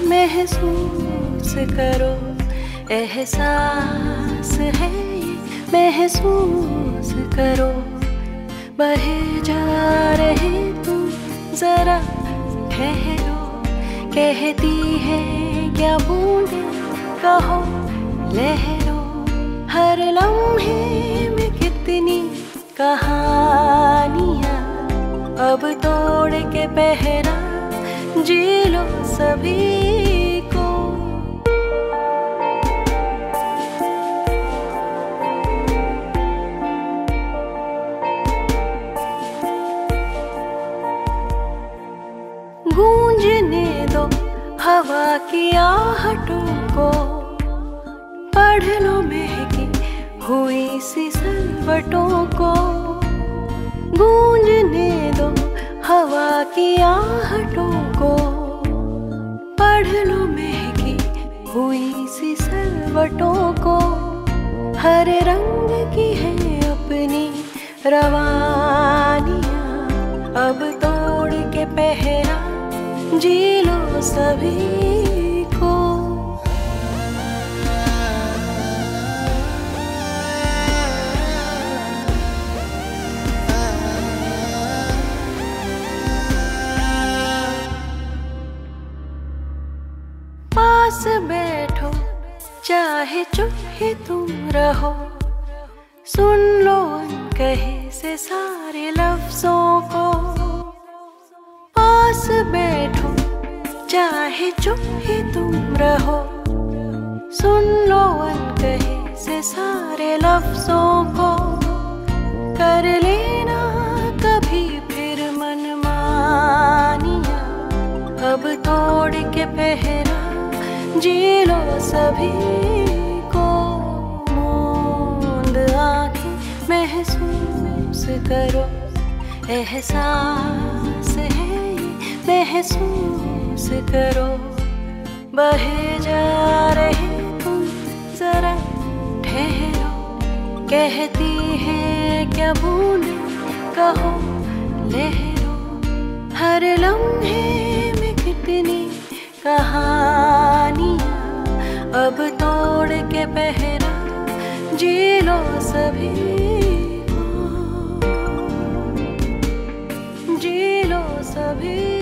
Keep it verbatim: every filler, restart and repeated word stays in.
महसूस करो, एहसास है ये महसूस करो। बहे जा रहे तुम जरा ठहरो, कहती है क्या बूंदे कहो लहरों। हर लम्हे में कितनी कहानियाँ, अब तोड़ के पहरा जी लो सभी को। गूंजने दो हवा की आहटों को, पढ़ लो महकी हुई सी सलवटों को। गूंजने दो हवा की आहटों को, पढ़ लो महकी हुई सी सलवटों को। हर रंग की है अपनी रवानियाँ, अब तोड़ के पहरा जी लो सभी को। पास बैठो चाहे चुप ही तुम रहो, सुन लो अनकहे से सारे लफ्जों को। पास बैठो चाहे चुप ही तुम रहो, सुन लो अनकहे से सारे लफ्जों को। कर लेना कभी फिर मनमानियाँ, अब तोड़ के पहरा जी लो सभी को। मूंद आंखें महसूस करो, एहसास है ये महसूस करो। बहे जा रहे तुम जरा ठहरो, कहती है क्या बूंदे कहो लहरों। हर लम्हे में कितनी कहानियाँ, अब तोड़ के पहरा जी लो सभी को, जी लो सभी।